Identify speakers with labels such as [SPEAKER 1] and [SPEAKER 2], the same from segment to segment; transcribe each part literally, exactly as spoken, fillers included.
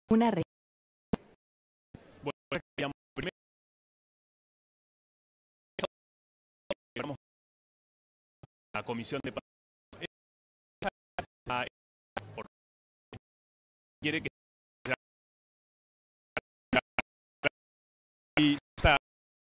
[SPEAKER 1] Una re...
[SPEAKER 2] Bueno, digamos, primero vamos a la comisión de quiere que y está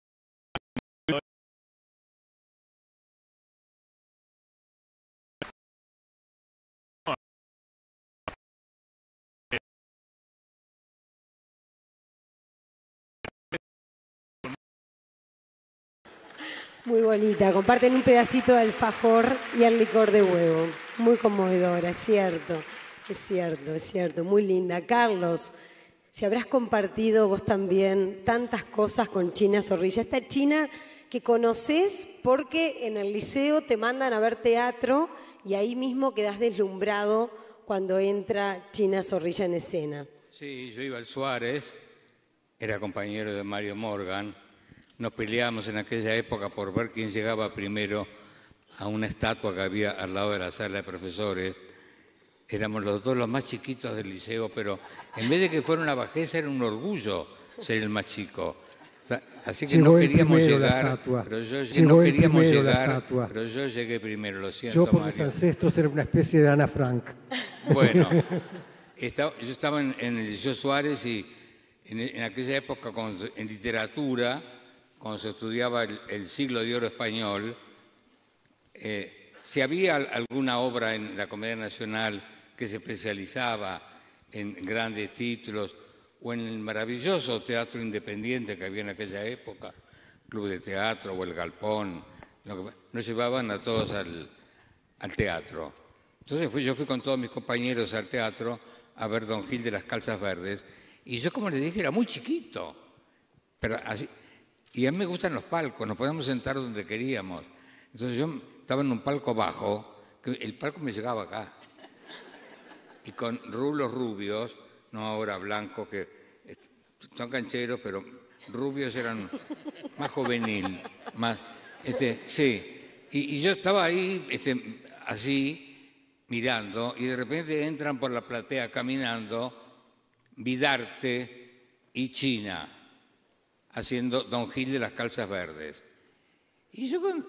[SPEAKER 3] Muy bonita, comparten un pedacito de alfajor y el licor de huevo. Muy conmovedora, es cierto, es cierto, es cierto, muy linda. Carlos, si habrás compartido vos también tantas cosas con China Zorrilla, esta China que conoces porque en el liceo te mandan a ver teatro y ahí mismo quedás deslumbrado cuando entra China Zorrilla en escena.
[SPEAKER 4] Sí, yo iba al Suárez, era compañero de Mario Morgan. Nos peleábamos en aquella época por ver quién llegaba primero a una estatua que había al lado de la sala de profesores. Éramos los dos los más chiquitos del liceo, pero en vez de que fuera una bajeza, era un orgullo ser el más chico. Así que
[SPEAKER 5] Llegó
[SPEAKER 4] no queríamos
[SPEAKER 5] primero
[SPEAKER 4] llegar, pero yo, no queríamos llegar, pero yo llegué primero, lo siento,
[SPEAKER 5] Yo por
[SPEAKER 4] Mario.
[SPEAKER 5] mis ancestros era una especie de Ana Frank.
[SPEAKER 4] Bueno, estaba, yo estaba en, en el Liceo Suárez y en, en aquella época con, en literatura, cuando se estudiaba el, el siglo de oro español, eh, si había alguna obra en la Comedia Nacional que se especializaba en grandes títulos o en el maravilloso teatro independiente que había en aquella época, Club de Teatro o el Galpón, lo que, nos llevaban a todos al, al teatro. Entonces fui, yo fui con todos mis compañeros al teatro a ver Don Gil de las Calzas Verdes y yo, como les dije, era muy chiquito, pero así... Y a mí me gustan los palcos, nos podíamos sentar donde queríamos. Entonces yo estaba en un palco bajo, que el palco me llegaba acá. Y con rulos rubios, no ahora blancos, que son cancheros, pero rubios eran más juvenil, más, este, sí. Y, y yo estaba ahí, este, así, mirando, y de repente entran por la platea caminando Vidarte y China, haciendo Don Gil de las Calzas Verdes. Y yo con,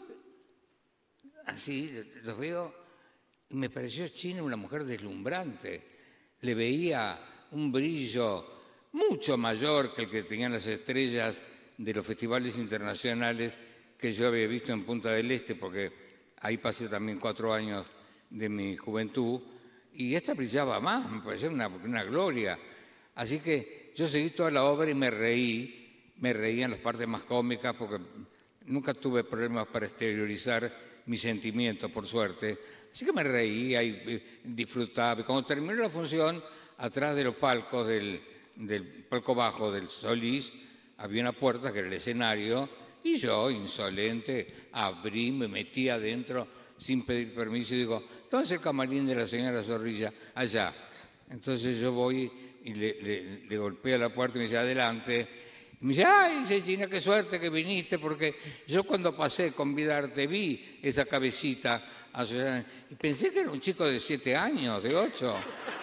[SPEAKER 4] así los veo, y me pareció China una mujer deslumbrante. Le veía un brillo mucho mayor que el que tenían las estrellas de los festivales internacionales que yo había visto en Punta del Este, porque ahí pasé también cuatro años de mi juventud, y esta brillaba más, me parecía una, una gloria. Así que yo seguí toda la obra y me reí, me reía en las partes más cómicas porque nunca tuve problemas para exteriorizar mis sentimientos, por suerte. Así que me reía y disfrutaba. Y cuando terminó la función, atrás de los palcos del, del palco bajo del Solís, había una puerta que era el escenario y yo, insolente, abrí, me metí adentro sin pedir permiso y digo, ¿dónde es el camarín de la señora Zorrilla? Allá. Entonces yo voy y le, le, le golpeo a la puerta y me dice, adelante. Y me dice, ay, dice China, qué suerte que viniste, porque yo cuando pasé con Vidarte vi esa cabecita y pensé que era un chico de siete años, de ocho.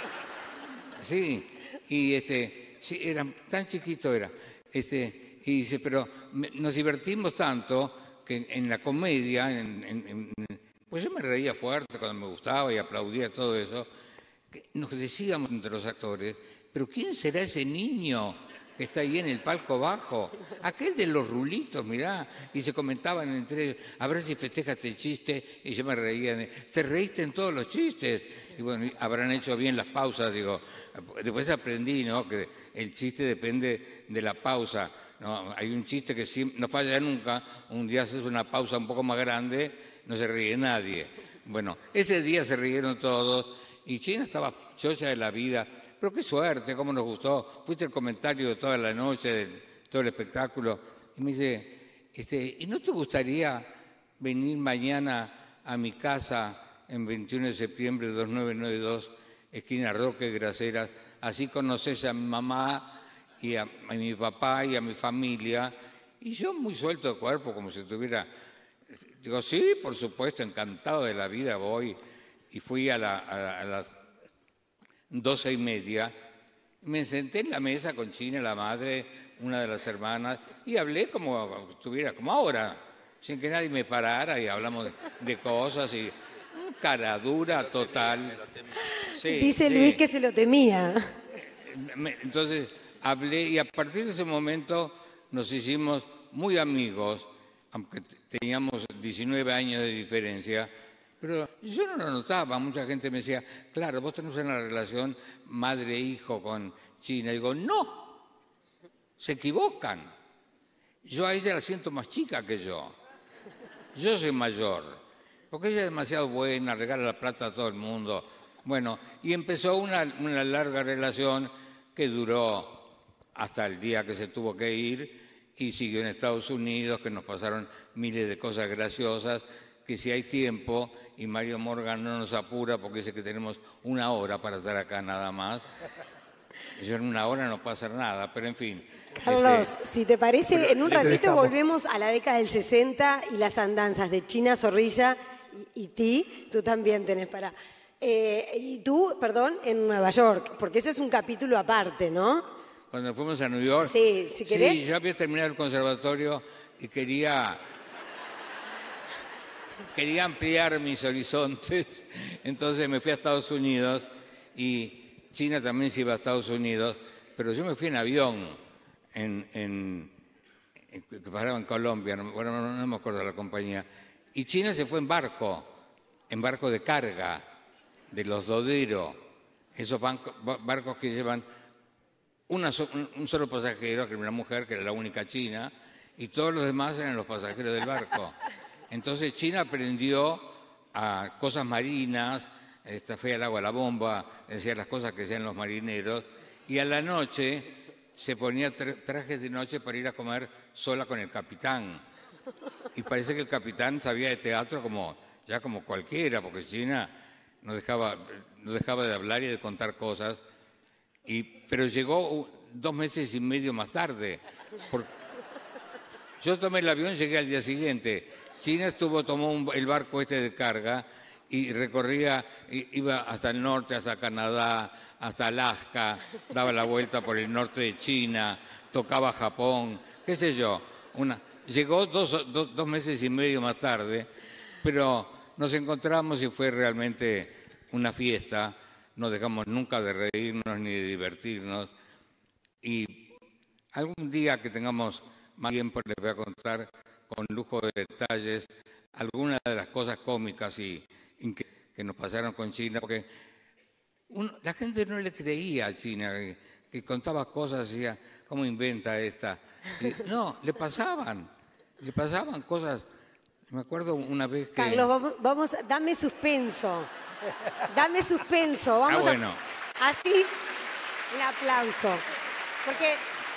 [SPEAKER 4] Sí, y este, sí, era tan chiquito era. Este, y dice, pero me, nos divertimos tanto que en, en la comedia, en, en, en, pues yo me reía fuerte cuando me gustaba y aplaudía todo eso, que nos decíamos entre los actores, pero ¿quién será ese niño que está ahí en el palco bajo? Aquel de los rulitos, mirá. Y se comentaban entre ellos, a ver si festejaste el chiste, y yo me reía. Te reíste en todos los chistes. Y bueno, habrán hecho bien las pausas, digo. Después aprendí, ¿no?, que el chiste depende de la pausa, ¿no? Hay un chiste que siempre, no falla nunca. Un día haces una pausa un poco más grande, no se ríe nadie. Bueno, ese día se rieron todos y China estaba chocha de la vida. Pero qué suerte, cómo nos gustó. Fuiste el comentario de toda la noche, de todo el espectáculo. Y me dice, este, ¿y no te gustaría venir mañana a mi casa en veintiuno de septiembre de dos mil novecientos noventa y dos, esquina Roque, Graseras? Así conoces a mi mamá y a, a mi papá y a mi familia. Y yo muy suelto de cuerpo, como si tuviera... Digo, sí, por supuesto, encantado de la vida, voy. Y fui a, la, a, a las doce y media Me senté en la mesa con China, la madre, una de las hermanas, y hablé como estuviera, como ahora, sin que nadie me parara, y hablamos de, de cosas, y cara dura total. Sí,
[SPEAKER 3] Dice
[SPEAKER 4] sí.
[SPEAKER 3] Luis que se lo temía.
[SPEAKER 4] Me- Entonces hablé, y a partir de ese momento nos hicimos muy amigos, aunque t- teníamos diecinueve años de diferencia, pero yo no lo notaba. Mucha gente me decía, claro, vos tenés una relación madre-hijo con China. Y digo, no, se equivocan. Yo a ella la siento más chica que yo. Yo soy mayor, porque ella es demasiado buena, regala la plata a todo el mundo. Bueno, y empezó una, una larga relación que duró hasta el día que se tuvo que ir, y siguió en Estados Unidos, que nos pasaron miles de cosas graciosas, que si hay tiempo, y Mario Morgan no nos apura porque dice que tenemos una hora para estar acá nada más. Yo en una hora no puedo hacer nada, pero en fin.
[SPEAKER 3] Carlos,
[SPEAKER 4] este,
[SPEAKER 3] si te parece, en un
[SPEAKER 5] le
[SPEAKER 3] ratito
[SPEAKER 5] dejamos.
[SPEAKER 3] volvemos a la década del sesenta y las andanzas de China Zorrilla y, y ti. Tú también tenés para... Eh, y tú, perdón, en Nueva York, porque ese es un capítulo aparte, ¿no?
[SPEAKER 4] Cuando fuimos a New York.
[SPEAKER 3] Sí, si querés.
[SPEAKER 4] Sí, yo había terminado el conservatorio y quería, quería ampliar mis horizontes. Entonces me fui a Estados Unidos, y China también se iba a Estados Unidos, pero yo me fui en avión, en, en, en- que paraba en Colombia, no, bueno, no, no me acuerdo de la compañía. Y China se fue en barco, en barco de carga, de los Dodero, esos banco- ba- barcos que llevan una so- un, un solo pasajero, que era una mujer, que era la única china, y todos los demás eran los pasajeros del barco. Entonces China aprendió a cosas marinas, esta fue al agua a la bomba, decía las cosas que hacían los marineros, y a la noche se ponía tra- trajes de noche para ir a comer sola con el capitán. Y parece que el capitán sabía de teatro como ya como cualquiera, porque China no dejaba, no dejaba de hablar y de contar cosas. Y, pero llegó uh, dos meses y medio más tarde. Por- yo tomé el avión y llegué al día siguiente. China estuvo, tomó un- el barco este de carga y recorría, i- iba hasta el norte, hasta Canadá, hasta Alaska, daba la vuelta por el norte de China, tocaba Japón, qué sé yo. Una, llegó dos, dos, dos meses y medio más tarde, pero nos encontramos y fue realmente una fiesta. No dejamos nunca de reírnos ni de divertirnos. Y algún día que tengamos más tiempo les voy a contar con lujo de detalles algunas de las cosas cómicas y incre- que nos pasaron con China, porque uno- la gente no le creía a China, que, que contaba cosas, decía, ¿cómo inventa esta? Y no, le pasaban, le pasaban cosas. Me acuerdo una vez que...
[SPEAKER 3] Carlos, vamos, vamos, dame suspenso. Dame suspenso. Vamos
[SPEAKER 4] Ah, bueno.
[SPEAKER 3] a, así, un aplauso. Porque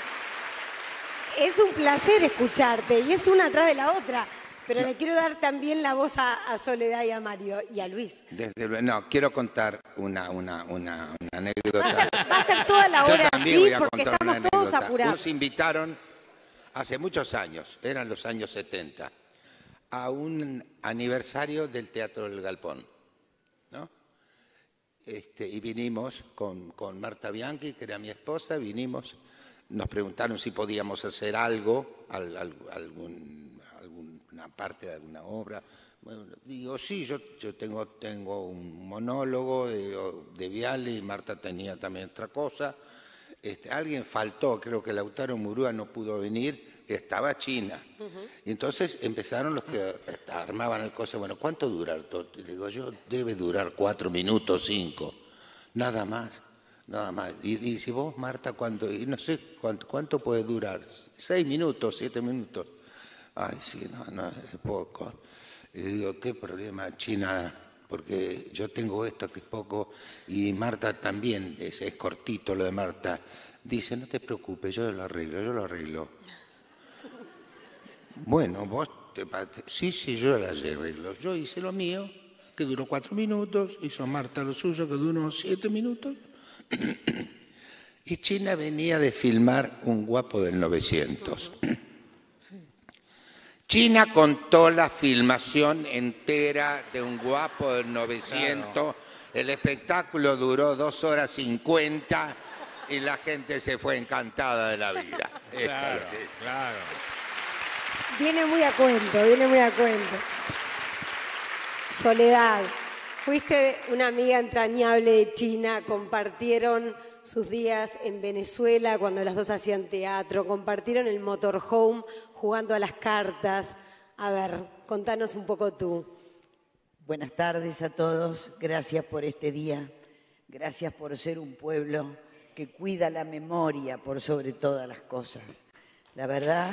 [SPEAKER 3] es un placer escucharte y es una atrás de la otra. Pero le quiero dar también la voz a, a Soledad y a Mario y a Luis.
[SPEAKER 1] Desde luego, no, quiero contar una, una, una, una
[SPEAKER 3] Va a
[SPEAKER 1] anécdota.
[SPEAKER 3] ser, va a ser toda la
[SPEAKER 1] Yo
[SPEAKER 3] hora
[SPEAKER 1] también
[SPEAKER 3] así
[SPEAKER 1] voy a
[SPEAKER 3] porque
[SPEAKER 1] contar una
[SPEAKER 3] estamos todos
[SPEAKER 1] anécdota.
[SPEAKER 3] apurados.
[SPEAKER 1] Nos invitaron hace muchos años, eran los años setenta, a un aniversario del Teatro del Galpón, ¿no? Este, y vinimos con, con Marta Bianchi, que era mi esposa, vinimos, nos preguntaron si podíamos hacer algo, al- al- algún, alguna parte de alguna obra. Bueno, digo, sí, yo, yo tengo, tengo un monólogo de, de Viale y Marta tenía también otra cosa. Este, alguien faltó, creo que Lautaro Murúa no pudo venir, estaba China. Y entonces empezaron los que armaban el coso, bueno, ¿cuánto dura todo? Y digo, yo, debe durar cuatro minutos, cinco, nada más, nada más. Y, y si vos, Marta, ¿cuánto? Y no sé, ¿cuánto, cuánto puede durar? Seis minutos, siete minutos. Ay, sí, no, no, es poco. Y digo, ¿qué problema, China? Porque yo tengo esto que es poco y Marta también, es, es cortito lo de Marta. Dice, no te preocupes, yo lo arreglo, yo lo arreglo. Bueno, vos, te, sí, sí, yo lo arreglo. Yo hice lo mío, que duró cuatro minutos, hizo Marta lo suyo, que duró siete minutos. Y China venía de filmar Un guapo del novecientos. China contó la filmación entera de Un guapo del novecientos. El espectáculo duró dos horas cincuenta y la gente se fue encantada de la vida. Esto es
[SPEAKER 4] Claro,
[SPEAKER 1] lo que es.
[SPEAKER 4] claro.
[SPEAKER 3] Viene muy a cuento, viene muy a cuento. Soledad, fuiste una amiga entrañable de China, compartieron sus días en Venezuela cuando las dos hacían teatro, compartieron el motorhome jugando a las cartas. A ver, contanos un poco tú.
[SPEAKER 6] Buenas tardes a todos, gracias por este día, gracias por ser un pueblo que cuida la memoria por sobre todas las cosas. La verdad,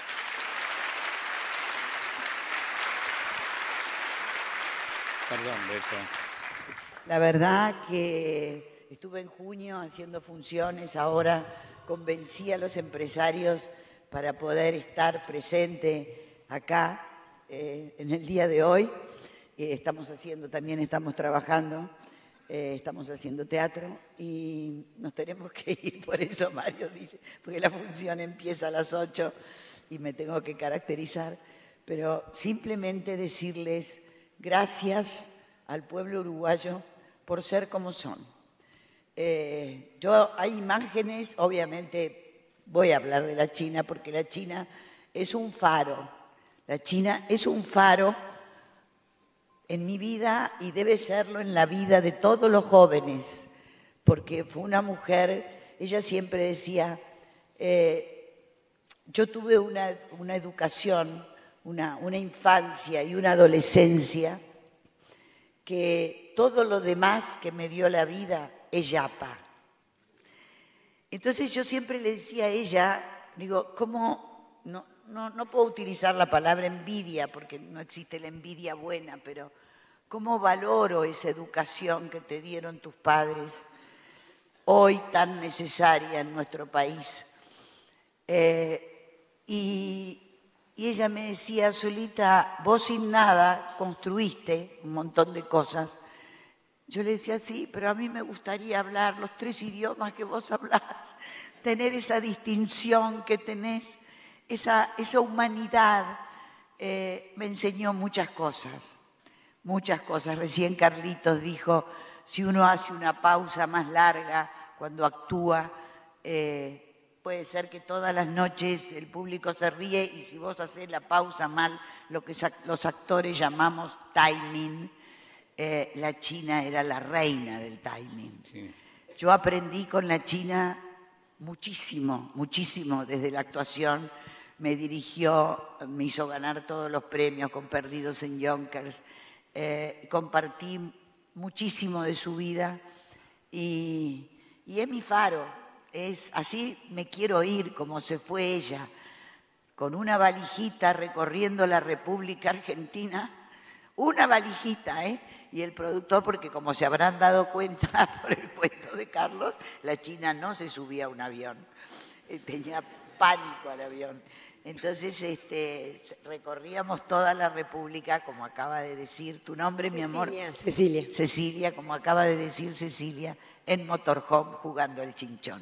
[SPEAKER 4] Perdón, Beto.
[SPEAKER 6] la verdad que estuve en junio haciendo funciones, ahora convencí a los empresarios para poder estar presente acá eh, en el día de hoy. Eh, estamos haciendo, también estamos trabajando, eh, estamos haciendo teatro y nos tenemos que ir, por eso Mario dice, porque la función empieza a las ocho y me tengo que caracterizar, pero simplemente decirles gracias al pueblo uruguayo por ser como son. Eh, yo hay imágenes, obviamente voy a hablar de la China porque la China es un faro, la China es un faro en mi vida y debe serlo en la vida de todos los jóvenes, porque fue una mujer, ella siempre decía, eh, yo tuve una, una educación, una, una infancia y una adolescencia que todo lo demás que me dio la vida es yapa. Entonces yo siempre le decía a ella, digo, ¿cómo? No, no, no puedo utilizar la palabra envidia porque no existe la envidia buena, pero ¿cómo valoro esa educación que te dieron tus padres, hoy tan necesaria en nuestro país? Eh, y, y ella me decía, Solita, vos sin nada construiste un montón de cosas. Yo le decía, sí, pero a mí me gustaría hablar los tres idiomas que vos hablás, tener esa distinción que tenés, esa, esa humanidad. Eh, me enseñó muchas cosas, muchas cosas. Recién Carlitos dijo, si uno hace una pausa más larga cuando actúa, eh, puede ser que todas las noches el público se ríe y si vos haces la pausa mal, lo que los actores llamamos timing, Eh, la China era la reina del timing. Sí. Yo aprendí con la China muchísimo, muchísimo desde la actuación. Me dirigió, me hizo ganar todos los premios con Perdidos en Yonkers. Eh, compartí muchísimo de su vida y, y es mi faro. Es, así me quiero ir como se fue ella, con una valijita recorriendo la República Argentina. Una valijita, ¿eh? Y el productor, porque como se habrán dado cuenta por el cuento de Carlos, la China no se subía a un avión, tenía pánico al avión. Entonces este, recorríamos toda la República, como acaba de decir tu nombre,
[SPEAKER 3] Cecilia,
[SPEAKER 6] mi amor.
[SPEAKER 3] Cecilia.
[SPEAKER 6] Cecilia, como acaba de decir Cecilia, en motorhome jugando al chinchón.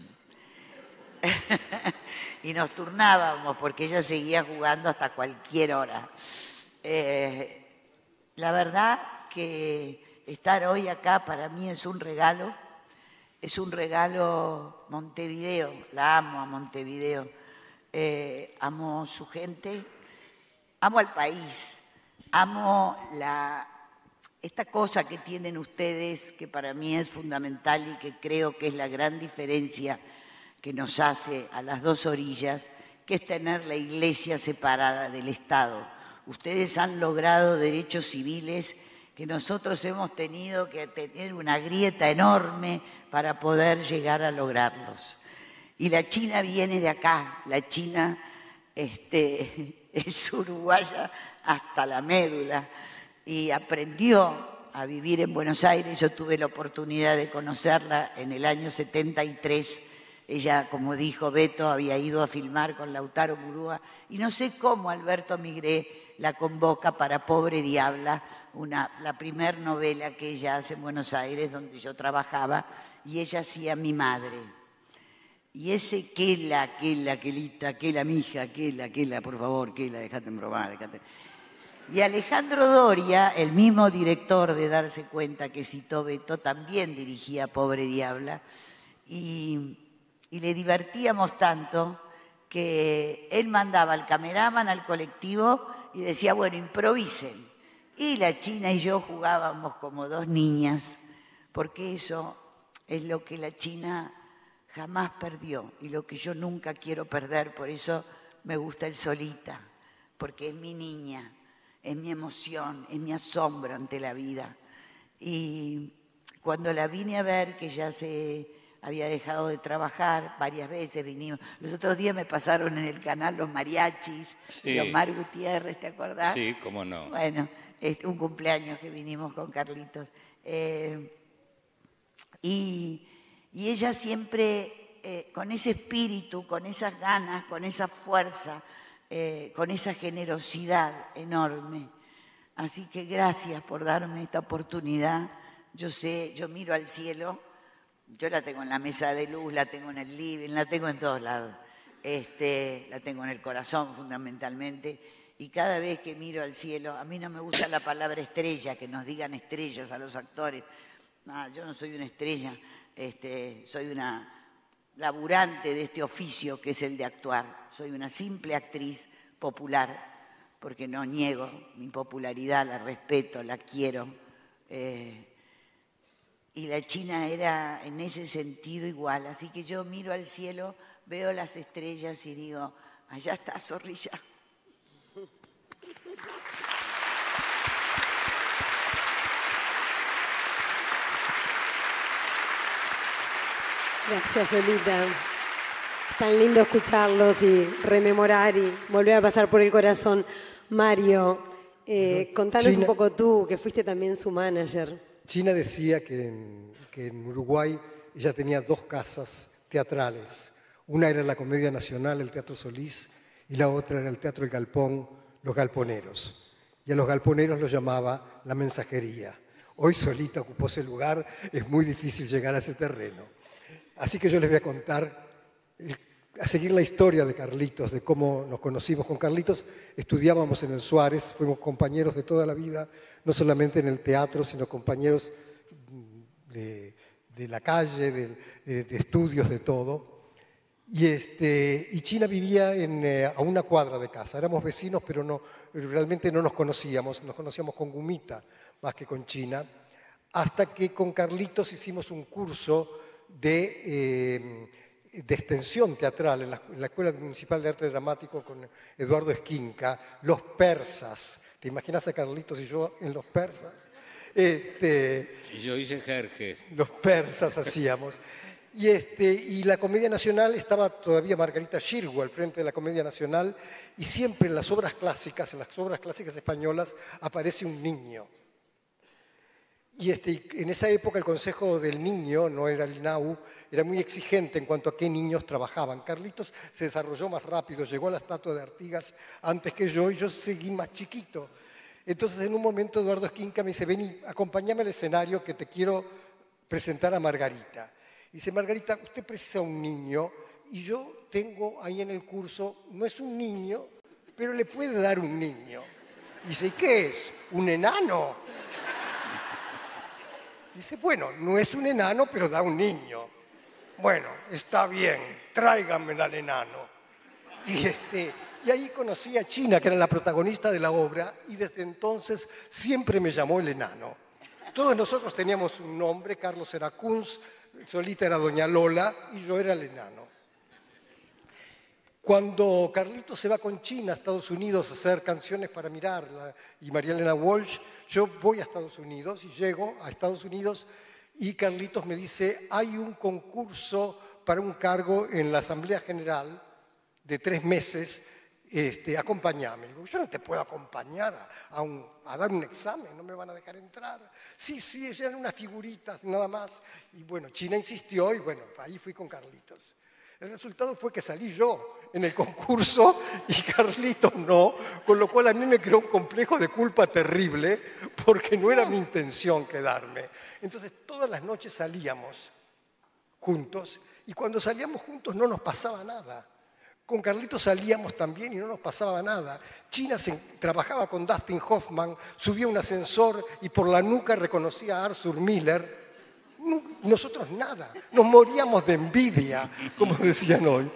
[SPEAKER 6] Y nos turnábamos porque ella seguía jugando hasta cualquier hora. Eh, la verdad que estar hoy acá para mí es un regalo, es un regalo Montevideo, la amo a Montevideo, eh, amo su gente, amo al país, amo la, esta cosa que tienen ustedes que para mí es fundamental y que creo que es la gran diferencia que nos hace a las dos orillas, que es tener la iglesia separada del Estado. Ustedes han logrado derechos civiles que nosotros hemos tenido que tener una grieta enorme para poder llegar a lograrlos. Y la China viene de acá, la China este, es uruguaya hasta la médula y aprendió a vivir en Buenos Aires. Yo tuve la oportunidad de conocerla en el año setenta y tres. Ella, como dijo Beto, había ido a filmar con Lautaro Murúa y no sé cómo Alberto Migré la convoca para Pobre Diabla, una, la primer novela que ella hace en Buenos Aires, donde yo trabajaba, y ella hacía Mi Madre. Y ese Quela, Quela, Quelita, Quela, mija, Quela, Quela, por favor, Quela, dejate en bromar, dejate. Y Alejandro Doria, el mismo director de Darse Cuenta que citó Beto, también dirigía Pobre Diabla, y y le divertíamos tanto que él mandaba al cameraman, al colectivo, y decía, bueno, improvisen. Y la China y yo jugábamos como dos niñas, porque eso es lo que la China jamás perdió y lo que yo nunca quiero perder. Por eso me gusta el Solita, porque es mi niña, es mi emoción, es mi asombro ante la vida. Y cuando la vine a ver, que ya se había dejado de trabajar, varias veces vinimos. Los otros días me pasaron en el canal los mariachis,
[SPEAKER 4] Sí.
[SPEAKER 6] y Omar Gutiérrez, ¿te acordás?
[SPEAKER 4] Sí, cómo no.
[SPEAKER 6] Bueno, es un cumpleaños que vinimos con Carlitos. Eh, y, y ella siempre, eh, con ese espíritu, con esas ganas, con esa fuerza, eh, con esa generosidad enorme. Así que gracias por darme esta oportunidad. Yo sé, yo miro al cielo, yo la tengo en la mesa de luz, la tengo en el living, la tengo en todos lados. Este, la tengo en el corazón fundamentalmente. Y cada vez que miro al cielo, a mí no me gusta la palabra estrella, que nos digan estrellas a los actores. No, yo no soy una estrella, este, soy una laburante de este oficio que es el de actuar. Soy una simple actriz popular, porque no niego mi popularidad, la respeto, la quiero. Eh, y la China era en ese sentido igual. Así que yo miro al cielo, veo las estrellas y digo, allá está Zorrilla.
[SPEAKER 3] Gracias, Solita. Tan lindo escucharlos y rememorar y volver a pasar por el corazón. Mario, eh, contanos
[SPEAKER 5] China-
[SPEAKER 3] un poco tú, que fuiste también su manager.
[SPEAKER 5] China decía que en, que en Uruguay ella tenía dos casas teatrales. Una era la Comedia Nacional, el Teatro Solís, y la otra era el Teatro El Galpón, Los Galponeros. Y a los galponeros los llamaba La Mensajería. Hoy Solita ocupó ese lugar, es muy difícil llegar a ese terreno. Así que yo les voy a contar, el- a seguir la historia de Carlitos, de cómo nos conocimos con Carlitos. Estudiábamos en el Suárez, fuimos compañeros de toda la vida, no solamente en el teatro, sino compañeros de, de la calle, de, de- de estudios, de todo. Y, este, y China vivía en, eh, a una cuadra de casa. Éramos vecinos, pero no, realmente no nos conocíamos. Nos conocíamos con Gumita más que con China. Hasta que con Carlitos hicimos un curso de, eh, de extensión teatral en la, en la Escuela Municipal de Arte Dramático con Eduardo Esquinca, Los Persas. ¿Te imaginas a Carlitos y yo en Los Persas? Este,
[SPEAKER 4] Y yo hice Jerjes.
[SPEAKER 5] los persas hacíamos. Y, este, y la Comedia Nacional, estaba todavía Margarita Xirgu al frente de la Comedia Nacional, y siempre en las obras clásicas, en las obras clásicas españolas, aparece un niño. Y este, en esa época el Consejo del Niño, no era el I N A U, era muy exigente en cuanto a qué niños trabajaban. Carlitos se desarrolló más rápido, llegó a la estatua de Artigas antes que yo, y yo seguí más chiquito. Entonces en un momento Eduardo Esquinca me dice, vení, acompáñame al escenario que te quiero presentar a Margarita. Dice, Margarita, usted precisa un niño, y yo tengo ahí en el curso, no es un niño, pero le puede dar un niño. Dice, ¿y qué es? ¿Un enano? Dice, bueno, no es un enano, pero da un niño. Bueno, está bien, tráiganme al enano. Y, este, y ahí conocí a China, que era la protagonista de la obra, y desde entonces siempre me llamó el enano. Todos nosotros teníamos un nombre, Carlos era Kunz, Solita era Doña Lola, y yo era el enano. Cuando Carlitos se va con China a Estados Unidos a hacer canciones para mirarla, y María Elena Walsh, yo voy a Estados Unidos y llego a Estados Unidos y Carlitos me dice, hay un concurso para un cargo en la Asamblea General de tres meses, este, acompáñame. Digo, yo no te puedo acompañar a, a, un, a dar un examen, no me van a dejar entrar. Sí, sí, eran unas figuritas nada más. Y bueno, China insistió y bueno, ahí fui con Carlitos. El resultado fue que salí yo en el concurso y Carlitos no, con lo cual a mí me creó un complejo de culpa terrible porque no era mi intención quedarme. Entonces todas las noches salíamos juntos y cuando salíamos juntos no nos pasaba nada. Con Carlitos salíamos también y no nos pasaba nada. China se, trabajaba con Dustin Hoffman, subía un ascensor y por la nuca reconocía a Arthur Miller. Nosotros nada, nos moríamos de envidia, como decían hoy.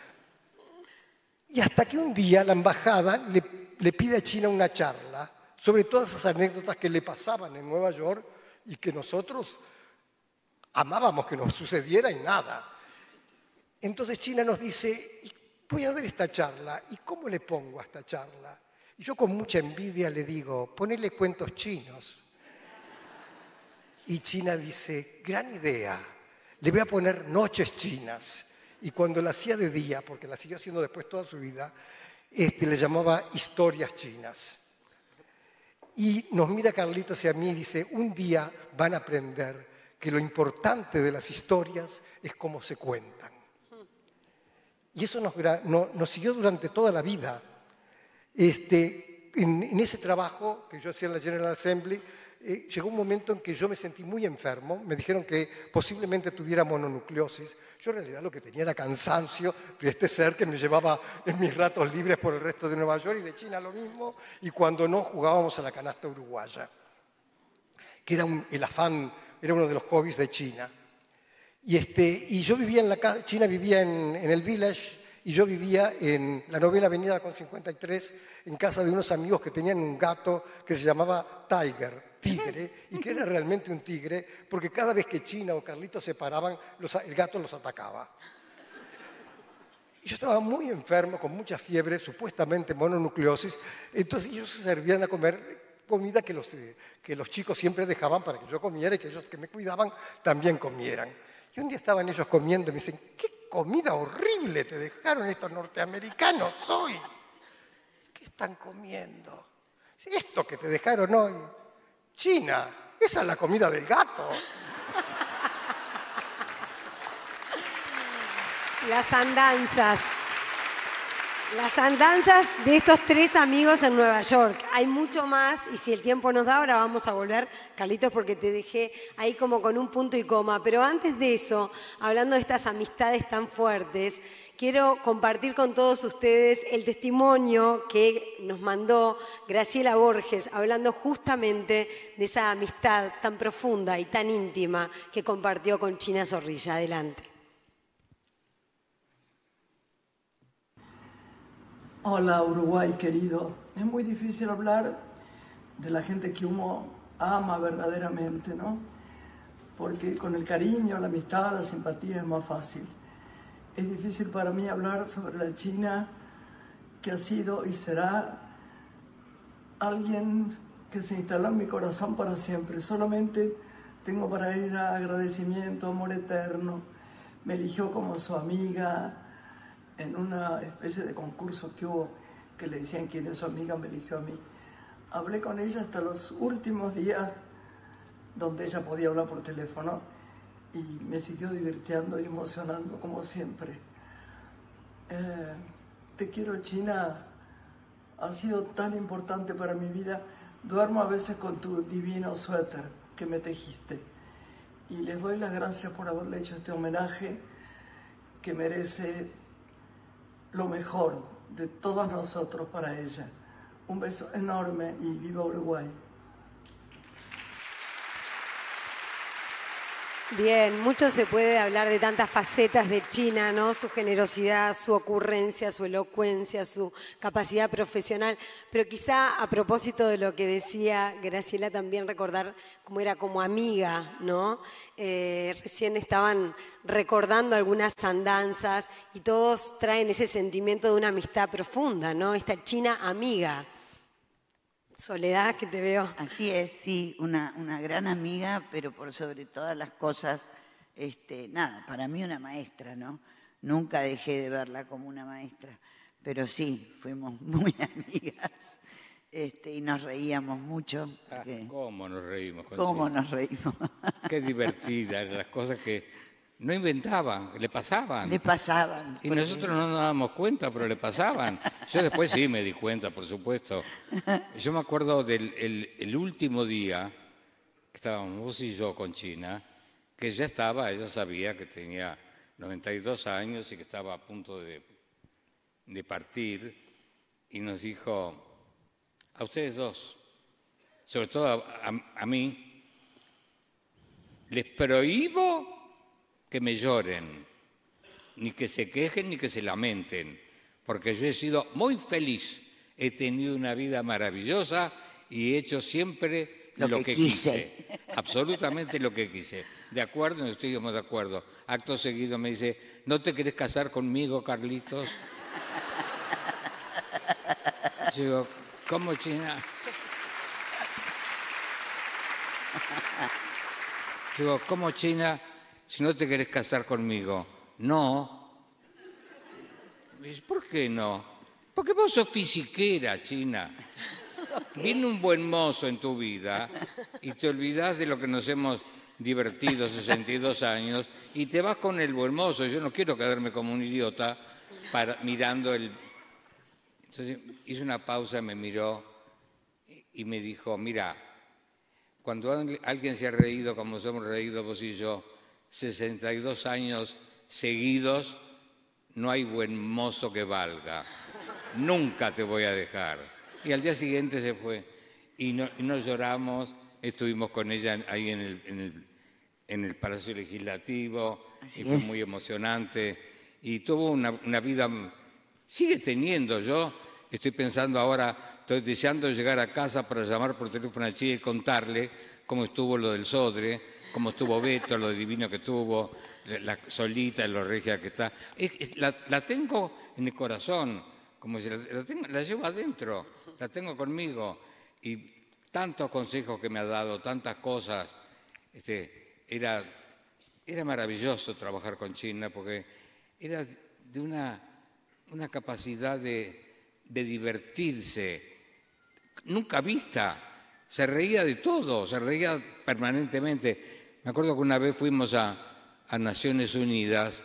[SPEAKER 5] Y hasta que un día la embajada le, le pide a China una charla sobre todas esas anécdotas que le pasaban en Nueva York y que nosotros amábamos que nos sucediera y nada. Entonces China nos dice, voy a dar esta charla, ¿y cómo le pongo a esta charla? Y yo con mucha envidia le digo, ponele cuentos chinos. Y China dice, gran idea, le voy a poner noches chinas. Y cuando la hacía de día, porque la siguió haciendo después toda su vida, este, le llamaba historias chinas. Y nos mira Carlitos y a mí y dice, un día van a aprender que lo importante de las historias es cómo se cuentan. Y eso nos, no, nos siguió durante toda la vida. Este, en, en ese trabajo que yo hacía en la General Assembly, eh, llegó un momento en que yo me sentí muy enfermo. Me dijeron que posiblemente tuviera mononucleosis. Yo en realidad lo que tenía era cansancio de este ser que me llevaba en mis ratos libres por el resto de Nueva York y de China lo mismo. Y cuando no, jugábamos a la canasta uruguaya, que era un, el afán, era uno de los hobbies de China. Y, este, y yo vivía en la casa, China vivía en, en el Village, y yo vivía en la novena avenida con cincuenta y tres, en casa de unos amigos que tenían un gato que se llamaba Tiger, tigre, y que era realmente un tigre, porque cada vez que China o Carlitos se paraban, los, el gato los atacaba. Y yo estaba muy enfermo, con mucha fiebre, supuestamente mononucleosis, entonces ellos se servían a comer comida que los, que los chicos siempre dejaban para que yo comiera y que ellos que me cuidaban también comieran. Y un día estaban ellos comiendo y me dicen, ¿qué comida horrible te dejaron estos norteamericanos hoy? ¿Qué están comiendo? Esto que te dejaron hoy. China, esa es la comida del gato.
[SPEAKER 3] Las andanzas. Las andanzas de estos tres amigos en Nueva York. Hay mucho más y si el tiempo nos da, ahora vamos a volver, Carlitos, porque te dejé ahí como con un punto y coma. Pero antes de eso, hablando de estas amistades tan fuertes, quiero compartir con todos ustedes el testimonio que nos mandó Graciela Borges, hablando justamente de esa amistad tan profunda y tan íntima que compartió con China Zorrilla. Adelante.
[SPEAKER 7] Hola Uruguay querido, es muy difícil hablar de la gente que uno ama verdaderamente, ¿no? Porque con el cariño, la amistad, la simpatía es más fácil. Es difícil para mí hablar sobre la China, que ha sido y será alguien que se instaló en mi corazón para siempre. Solamente tengo para ella agradecimiento, amor eterno. Me eligió como su amiga en una especie de concurso que hubo, que le decían quién es su amiga, me eligió a mí. Hablé con ella hasta los últimos días donde ella podía hablar por teléfono y me siguió divirtiendo y emocionando como siempre. Eh, te quiero, China, ha sido tan importante para mi vida. Duermo a veces con tu divino suéter que me tejiste y les doy las gracias por haberle hecho este homenaje que merece lo mejor de todos nosotros para ella. Un beso enorme y viva Uruguay.
[SPEAKER 3] Bien, mucho se puede hablar de tantas facetas de China, ¿no? Su generosidad, su ocurrencia, su elocuencia, su capacidad profesional. Pero quizá a propósito de lo que decía Graciela, también recordar cómo era como amiga, ¿no? Eh, recién estaban recordando algunas andanzas y todos traen ese sentimiento de una amistad profunda, ¿no? Esta China amiga. Soledad, que te veo.
[SPEAKER 6] Así es, sí, una, una gran amiga, pero por sobre todas las cosas, este, nada, para mí una maestra, ¿no? Nunca dejé de verla como una maestra, pero sí, fuimos muy amigas este, y nos reíamos mucho.
[SPEAKER 4] Ah,
[SPEAKER 6] que,
[SPEAKER 4] ¿Cómo nos reímos? Con
[SPEAKER 6] ¿Cómo
[SPEAKER 4] China?
[SPEAKER 6] nos reímos?
[SPEAKER 4] Qué divertidas, las cosas que no inventaban, le pasaban.
[SPEAKER 6] Le pasaban.
[SPEAKER 4] Y
[SPEAKER 6] porque...
[SPEAKER 4] nosotros no nos dábamos cuenta, pero le pasaban. Yo después sí me di cuenta, por supuesto. Yo me acuerdo del el, el último día que estábamos vos y yo con China, que ya estaba, ella sabía que tenía noventa y dos años y que estaba a punto de, de partir, y nos dijo, a ustedes dos, sobre todo a, a, a mí, les prohíbo que me lloren, ni que se quejen, ni que se lamenten, porque yo he sido muy feliz, he tenido una vida maravillosa y he hecho siempre
[SPEAKER 6] Lo
[SPEAKER 4] lo,
[SPEAKER 6] que
[SPEAKER 4] que,
[SPEAKER 6] quise.
[SPEAKER 4] quise, absolutamente lo que quise. ¿De acuerdo? No estuvimos de acuerdo. Acto seguido me dice, ¿no te querés casar conmigo, Carlitos? Yo digo, ¿cómo, China? Digo, ¿cómo, China, si no te querés casar conmigo? No. Dice, ¿por qué no? Porque vos sos fisiquera, China. Viene un buen mozo en tu vida y te olvidás de lo que nos hemos divertido sesenta y dos años y te vas con el buen mozo. Yo no quiero quedarme como un idiota para, mirando el... Entonces hizo una pausa, me miró y me dijo, mira, cuando alguien se ha reído como nos hemos reído vos y yo, sesenta y dos años seguidos, no hay buen mozo que valga. Nunca te voy a dejar. Y al día siguiente se fue. Y no, y no lloramos, estuvimos con ella ahí en el, en el, en el Palacio Legislativo,
[SPEAKER 6] Así
[SPEAKER 4] y fue
[SPEAKER 6] es.
[SPEAKER 4] muy emocionante. Y tuvo una, una vida, sigue teniendo. Yo estoy pensando ahora, estoy deseando llegar a casa para llamar por teléfono a Chile y contarle cómo estuvo lo del Sodre, cómo estuvo Beto, lo divino que tuvo, la, la Solita, lo regia que está. Es- es- la, la tengo en el corazón, como si la, la, tengo- la llevo adentro, la tengo conmigo. Y tantos consejos que me ha dado, tantas cosas. Este, era, era maravilloso trabajar con China porque era de una, una capacidad de, de divertirse, nunca vista. Se reía de todo, se reía permanentemente. Me acuerdo que una vez fuimos a, a Naciones Unidas,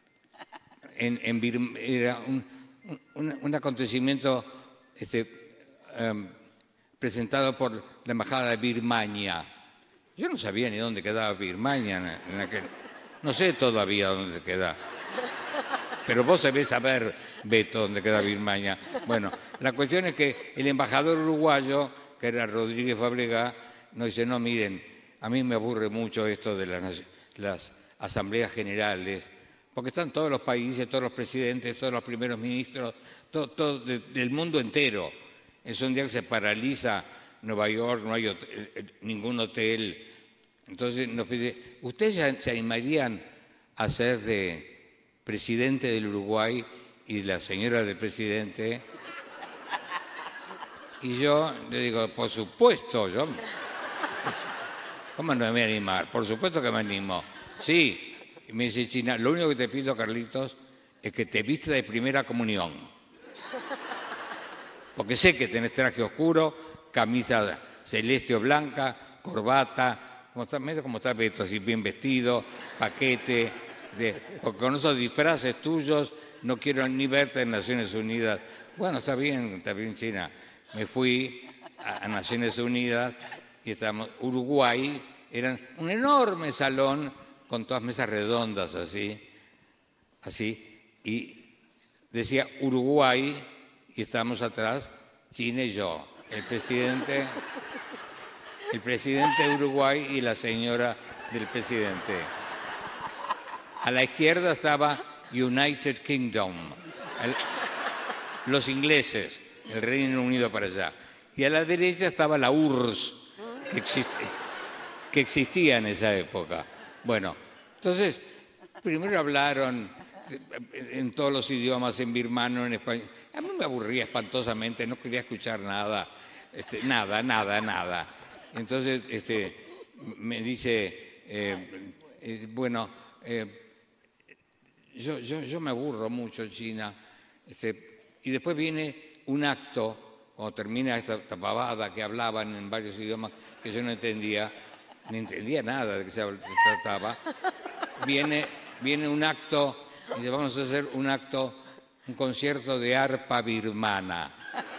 [SPEAKER 4] en, en Birm- era un, un- un acontecimiento este, em, presentado por la Embajada de Birmania. Yo no sabía ni dónde quedaba Birmania en, en aquel... No sé todavía dónde queda. Pero vos sabés saber, Beto, dónde queda Birmania. Bueno, la cuestión es que el embajador uruguayo, que era Rodríguez Fabregá, nos dice, no, miren, a mí me aburre mucho esto de las, las asambleas generales, porque están todos los países, todos los presidentes, todos los primeros ministros, todo, todo de- del mundo entero. Es un día que se paraliza Nueva York, no hay hotel- eh, ningún hotel. Entonces nos pide, ¿ustedes ya se animarían a ser de presidente del Uruguay y la señora del presidente? Y yo le digo, por supuesto, yo... ¿Cómo no me voy a animar? Por supuesto que me animo. Sí. Y me dice China, lo único que te pido, Carlitos, es que te viste de primera comunión. Porque sé que tenés traje oscuro, camisa celeste o blanca, corbata, como está, medio como está Beto, así bien vestido, paquete, de, porque con esos disfraces tuyos no quiero ni verte en Naciones Unidas. Bueno, está bien, está bien, China. Me fui a, a Naciones Unidas y estábamos, Uruguay, eran un enorme salón con todas mesas redondas así, así, y decía Uruguay y estábamos atrás, China y yo, el presidente, el presidente de Uruguay y la señora del presidente. A la izquierda estaba United Kingdom, el- los ingleses, el Reino Unido para allá. Y a la derecha estaba la U R S S, que, existe- que existía en esa época. Bueno, entonces, primero hablaron en todos los idiomas, en birmano, en español. A mí me aburría espantosamente, no quería escuchar nada, este, nada, nada, nada. Entonces, este, me dice, eh, eh, bueno, eh, yo, yo, yo me aburro mucho, China. Este, y después viene un acto, cuando termina esta, esta pavada que hablaban en varios idiomas que yo no entendía, ni entendía nada de qué se habl- se trataba, viene, viene un acto, y dice, vamos a hacer un acto, un concierto de arpa birmana.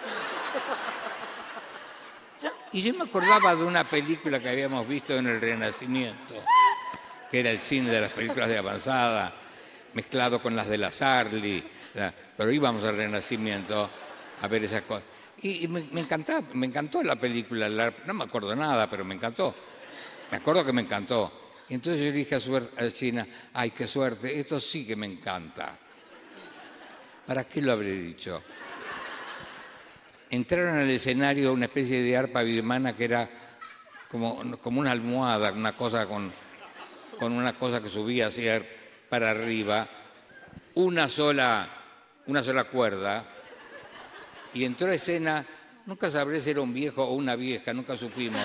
[SPEAKER 4] Y yo me acordaba de una película que habíamos visto en el Renacimiento, que era el cine de las películas de avanzada, mezclado con las de la Sarli, la- pero íbamos al Renacimiento a ver esas cosas. Y, y me, me encantaba, me encantó la película, la- no me acuerdo nada, pero me encantó. Me acuerdo que me encantó. Y entonces yo le dije a, suer- a China, ay, qué suerte, esto sí que me encanta. ¿Para qué lo habré dicho? Entraron al escenario una especie de arpa birmana que era como, como una almohada, una cosa con, con una cosa que subía hacia para arriba, una sola, una sola cuerda, y entró a escena, nunca sabré si era un viejo o una vieja, nunca supimos,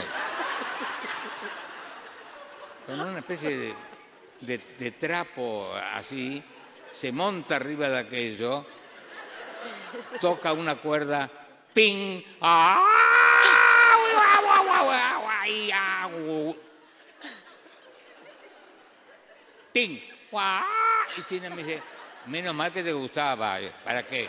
[SPEAKER 4] con una especie de, de, de trapo así, se monta arriba de aquello, toca una cuerda, ¡ping! ¡Ah! ¡Ting! Y China me dice, menos mal que te gustaba, ¿para qué?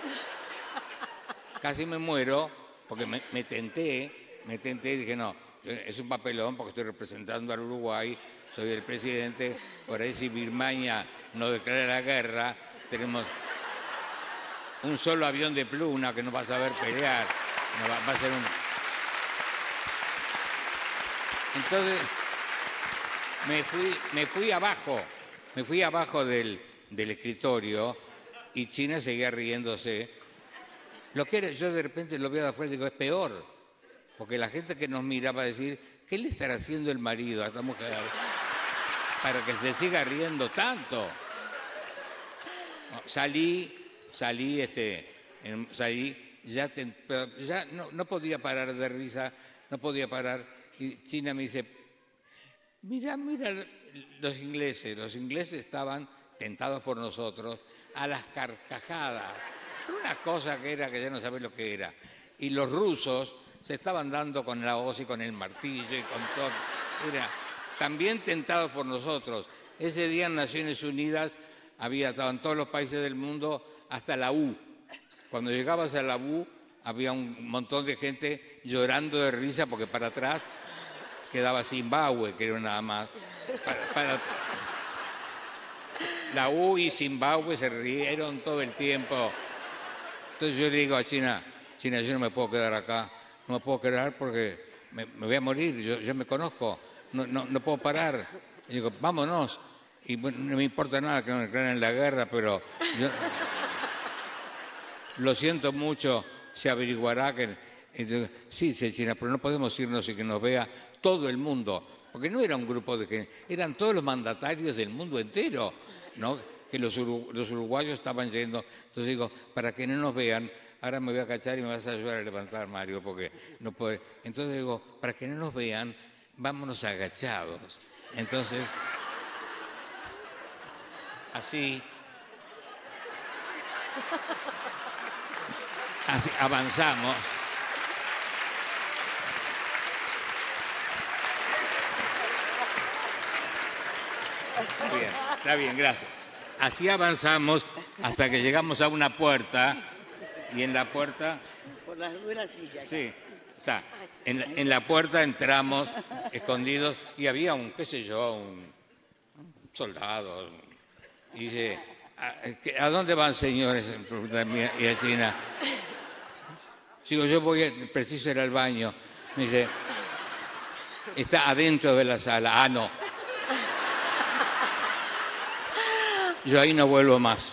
[SPEAKER 4] Casi me muero, porque me, me tenté, me tenté y dije, no, es un papelón porque estoy representando al Uruguay, soy el presidente, por ahí si Birmania no declara la guerra, tenemos un solo avión de pluma que no va a saber pelear, no va, va a ser un... Entonces, me fui, me fui abajo, me fui abajo del, del escritorio y China seguía riéndose. Lo que era, yo de repente lo veo de afuera y digo, es peor, porque la gente que nos miraba a decir, ¿qué le estará haciendo el marido a esta mujer para que se siga riendo tanto? No, salí, salí, este, en, salí, ya, te, ya no, no podía parar de risa, no podía parar. Y China me dice, mira, mira los ingleses, los ingleses estaban tentados por nosotros a las carcajadas, una cosa que era que ya no sabés lo que era. Y los rusos se estaban dando con la hoz y con el martillo y con todo. Era también tentados por nosotros. Ese día en Naciones Unidas había, estaban todos los países del mundo hasta la U. Cuando llegabas a la U había un montón de gente llorando de risa porque para atrás quedaba Zimbabue, creo nada más. Para, para... La U y Zimbabue se rieron todo el tiempo. Entonces yo le digo a China, China, yo no me puedo quedar acá, no me puedo quedar porque me, me voy a morir, yo, yo me conozco, no, no, no puedo parar. Y digo, vámonos. Y bueno, no me importa nada que no me declaren en la guerra, pero yo lo siento mucho, se averiguará que... Entonces, sí, sí, China, pero no podemos irnos y que nos vea todo el mundo, porque no era un grupo de gente, eran todos los mandatarios del mundo entero, ¿no? Que los, uru, los uruguayos estaban yendo. Entonces digo, para que no nos vean, ahora me voy a cachar y me vas a ayudar a levantar, Mario, porque no puede. Entonces digo, para que no nos vean, vámonos agachados. Entonces, así, así avanzamos. Está bien, está bien, gracias. Así avanzamos hasta que llegamos a una puerta y en la puerta...
[SPEAKER 6] Por las duras sillas.
[SPEAKER 4] Sí, está. En la, en la puerta entramos escondidos y había un, qué sé yo, un, un soldado. Y dice, ¿a, ¿a dónde van, señores? Y a China. Digo, yo voy, preciso ir al baño. Me dice, está adentro de la sala. Ah, no. Yo ahí no vuelvo más.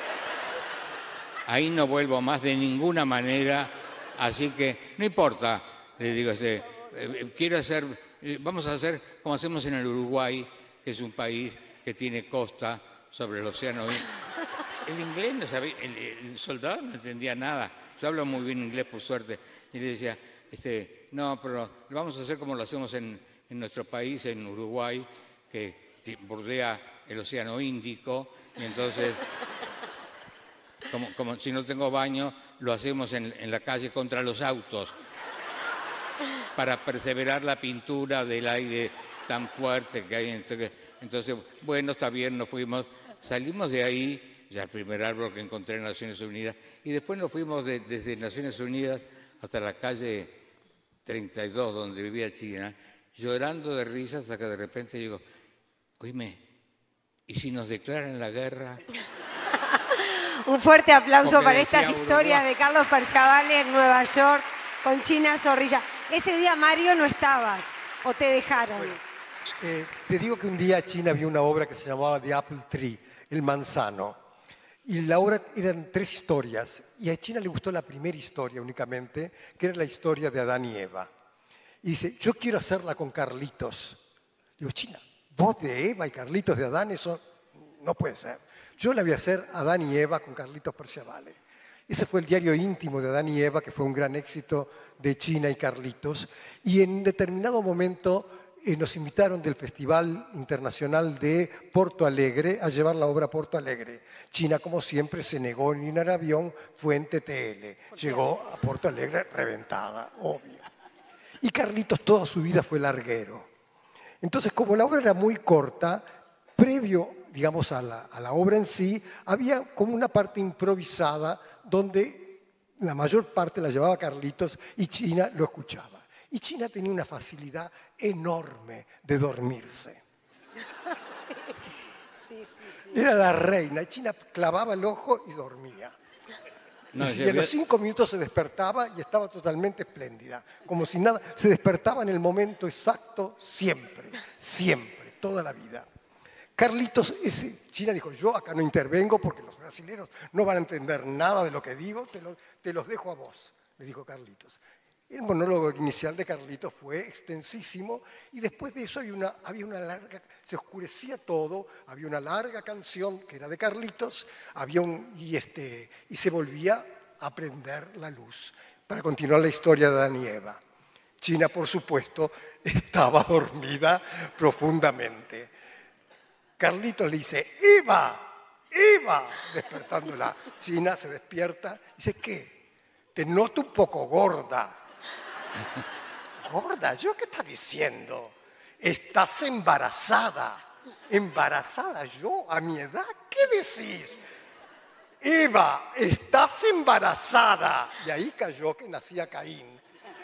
[SPEAKER 4] Ahí no vuelvo más de ninguna manera. Así que no importa, le digo, este, eh, quiero hacer, eh, vamos a hacer como hacemos en el Uruguay, que es un país que tiene costa sobre el océano. El inglés no sabía, el, el soldado no entendía nada. Yo hablo muy bien inglés, por suerte. Y le decía, este, no, pero vamos a hacer como lo hacemos en, en nuestro país, en Uruguay, que bordea el océano Índico, y entonces, como, como si no tengo baño, lo hacemos en, en la calle contra los autos, para perseverar la pintura del aire tan fuerte que hay. Entonces, entonces bueno, está bien, nos fuimos, salimos de ahí, ya el primer árbol que encontré en Naciones Unidas, y después nos fuimos de, desde Naciones Unidas hasta la calle treinta y dos, donde vivía China, llorando de risa hasta que de repente digo, oíme, ¿y si nos declaran la guerra?
[SPEAKER 3] Un fuerte aplauso
[SPEAKER 4] Porque
[SPEAKER 3] para estas
[SPEAKER 4] decía
[SPEAKER 3] historias
[SPEAKER 4] Uruguay.
[SPEAKER 3] de Carlos Perciavale en Nueva York con China Zorrilla. Ese día, Mario, no estabas, o te dejaron.
[SPEAKER 5] Eh, te digo que un día China vio una obra que se llamaba The Apple Tree, El Manzano. Y la obra eran tres historias. Y a China le gustó la primera historia únicamente, que era la historia de Adán y Eva. Y dice, yo quiero hacerla con Carlitos. Digo, China, vos de Eva y Carlitos de Adán, eso no puede ser. Yo la voy a hacer Adán y Eva con Carlitos Perciavale. Ese fue el diario íntimo de Adán y Eva, que fue un gran éxito de China y Carlitos. Y en determinado momento eh, nos invitaron del Festival Internacional de Porto Alegre a llevar la obra a Porto Alegre. China, como siempre, se negó en ir en avión, fue en T T L. Llegó a Porto Alegre reventada, obvia. Y Carlitos toda su vida fue larguero. Entonces, como la obra era muy corta, previo, digamos, a la, a la obra en sí, había como una parte improvisada donde la mayor parte la llevaba Carlitos y China lo escuchaba. Y China tenía una facilidad enorme de dormirse.
[SPEAKER 3] Sí, sí, sí, sí.
[SPEAKER 5] Era la reina. Y China clavaba el ojo y dormía.
[SPEAKER 4] No,
[SPEAKER 5] y, si,
[SPEAKER 4] yo
[SPEAKER 5] y a
[SPEAKER 4] vi-
[SPEAKER 5] los cinco minutos se despertaba y estaba totalmente espléndida. Como si nada. Se despertaba en el momento exacto siempre. Siempre. Toda la vida. Carlitos, ese, China dijo, yo acá no intervengo porque los brasileños no van a entender nada de lo que digo, te, lo, te los dejo a vos, le dijo Carlitos. El monólogo inicial de Carlitos fue extensísimo y después de eso había una, había una larga, se oscurecía todo, había una larga canción que era de Carlitos, había un, y, este, y se volvía a prender la luz para continuar la historia de Adán y Eva. China, por supuesto, estaba dormida profundamente. Carlitos le dice, ¡Eva! ¡Eva! Despertándola. China se despierta y dice, ¿qué? Te noto un poco gorda. ¿Gorda? ¿Yo qué estás diciendo? Estás embarazada. ¿Embarazada yo? ¿A mi edad? ¿Qué decís? Eva, estás embarazada. Y ahí cayó que nacía Caín.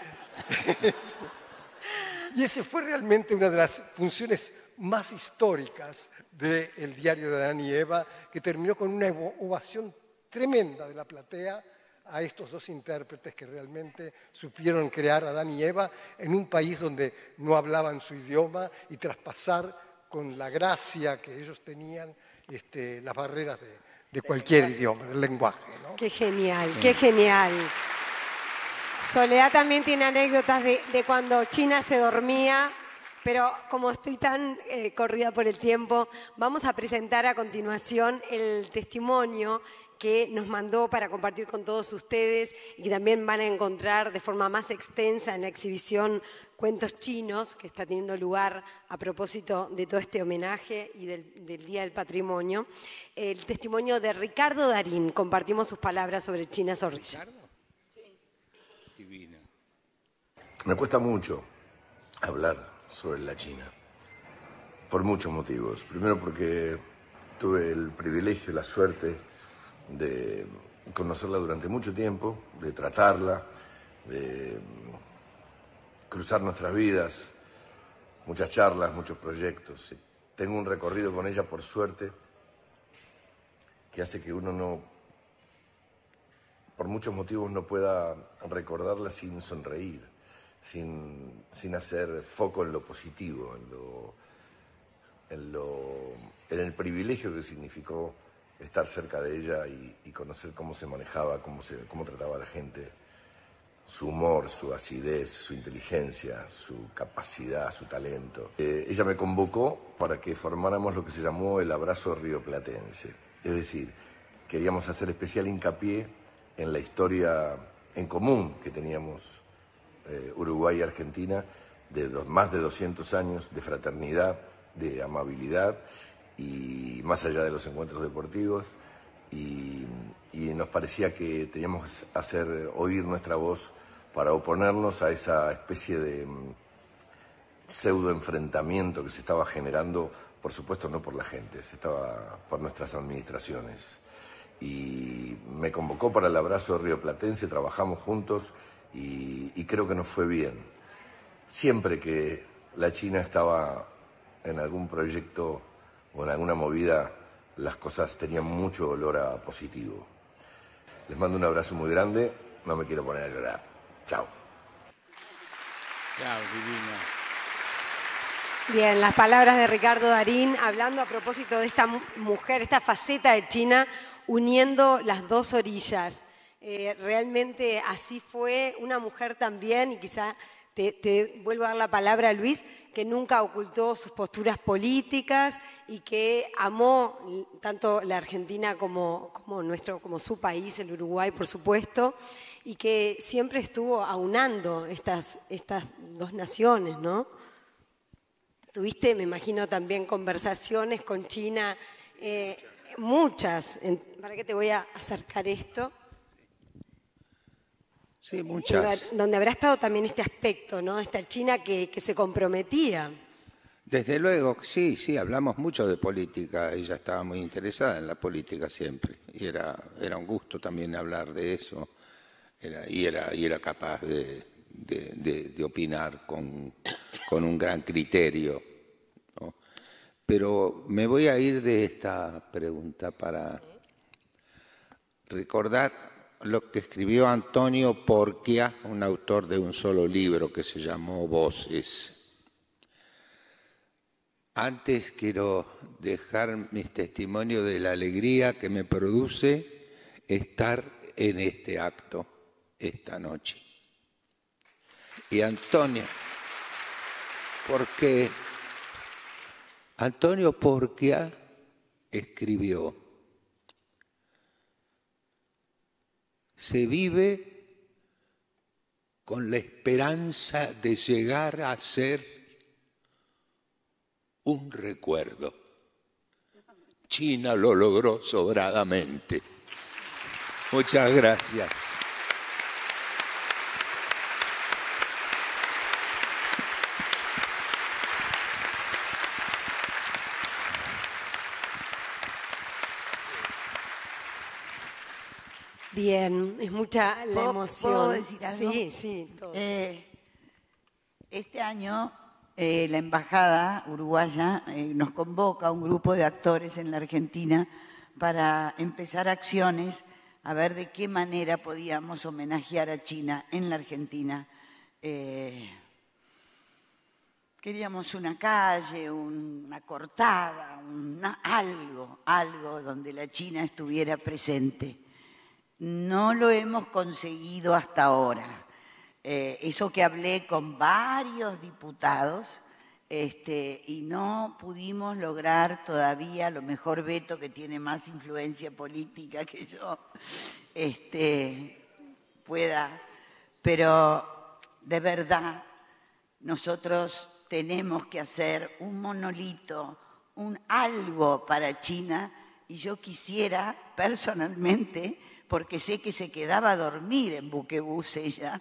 [SPEAKER 5] Y esa fue realmente una de las funciones más históricas del diario de Adán y Eva, que terminó con una ovación tremenda de la platea a estos dos intérpretes que realmente supieron crear a Adán y Eva en un país donde no hablaban su idioma y traspasar con la gracia que ellos tenían este, las barreras de, de cualquier idioma, del lenguaje, ¿no?
[SPEAKER 3] Qué genial, qué genial. Soledad también tiene anécdotas de, de cuando China se dormía. Pero como estoy tan eh, corrida por el tiempo, vamos a presentar a continuación el testimonio que nos mandó para compartir con todos ustedes y que también van a encontrar de forma más extensa en la exhibición Cuentos Chinos, que está teniendo lugar a propósito de todo este homenaje y del, del Día del Patrimonio. El testimonio de Ricardo Darín. Compartimos sus palabras sobre China Zorrilla.
[SPEAKER 4] Divina.
[SPEAKER 8] Me cuesta mucho hablar sobre la China, por muchos motivos. Primero porque tuve el privilegio, la suerte de conocerla durante mucho tiempo, de tratarla, de cruzar nuestras vidas, muchas charlas, muchos proyectos. Tengo un recorrido con ella, por suerte, que hace que uno no, por muchos motivos, no pueda recordarla sin sonreír. Sin, sin hacer foco en lo positivo, en, lo, en, lo, en el privilegio que significó estar cerca de ella y, y conocer cómo se manejaba, cómo, se, cómo trataba a la gente, su humor, su acidez, su inteligencia, su capacidad, su talento. Eh, ella me convocó para que formáramos lo que se llamó el abrazo rioplatense. Es decir, queríamos hacer especial hincapié en la historia en común que teníamos Eh, Uruguay y Argentina, de dos, más de doscientos años de fraternidad, de amabilidad y más allá de los encuentros deportivos, y, y nos parecía que teníamos que hacer oír nuestra voz para oponernos a esa especie de um, pseudo enfrentamiento que se estaba generando, por supuesto no por la gente, se estaba por nuestras administraciones. Y me convocó para el abrazo rioplatense, trabajamos juntos. Y, y creo que nos fue bien. Siempre que la China estaba en algún proyecto o en alguna movida, las cosas tenían mucho olor a positivo. Les mando un abrazo muy grande, no me quiero poner a llorar. Chao.
[SPEAKER 4] Chao, divina.
[SPEAKER 3] Bien, las palabras de Ricardo Darín, hablando a propósito de esta mujer, esta faceta de China, uniendo las dos orillas. Eh, realmente así fue, una mujer también, y quizá te, te vuelvo a dar la palabra a Luis, que nunca ocultó sus posturas políticas y que amó tanto la Argentina como, como, nuestro, como su país, el Uruguay, por supuesto, y que siempre estuvo aunando estas, estas dos naciones, ¿no? Tuviste, me imagino, también conversaciones con China, eh, muchas. ¿Para qué te voy a acercar esto?
[SPEAKER 1] Sí, muchas.
[SPEAKER 3] Donde habrá estado también este aspecto, ¿no? Esta China que, que se comprometía.
[SPEAKER 1] Desde luego, sí, sí, hablamos mucho de política. Ella estaba muy interesada en la política siempre. Y era, era un gusto también hablar de eso. Era, y, era, y era capaz de, de, de, de opinar con, con un gran criterio, ¿no? Pero me voy a ir de esta pregunta para recordar lo que escribió Antonio Porquia, un autor de un solo libro que se llamó Voces. Antes quiero dejar mi testimonio de la alegría que me produce estar en este acto esta noche. Y Antonio, porque Antonio Porquia escribió: se vive con la esperanza de llegar a ser un recuerdo. China lo logró sobradamente. Muchas gracias.
[SPEAKER 3] Bien, es mucha la
[SPEAKER 6] ¿Puedo-
[SPEAKER 3] emoción.
[SPEAKER 6] puedo decir algo?
[SPEAKER 3] Sí, sí. Todo.
[SPEAKER 6] Eh, este año eh, la Embajada Uruguaya eh, nos convoca a un grupo de actores en la Argentina para empezar acciones a ver de qué manera podíamos homenajear a China en la Argentina. Eh, queríamos una calle, una cortada, una, algo, algo donde la China estuviera presente. No lo hemos conseguido hasta ahora. Eh, eso que hablé con varios diputados este, y no pudimos lograr todavía, a lo mejor Beto, que tiene más influencia política que yo, este, pueda. Pero de verdad, nosotros tenemos que hacer un monolito, un algo para China, y yo quisiera personalmente, porque sé que se quedaba a dormir en Buquebús ella.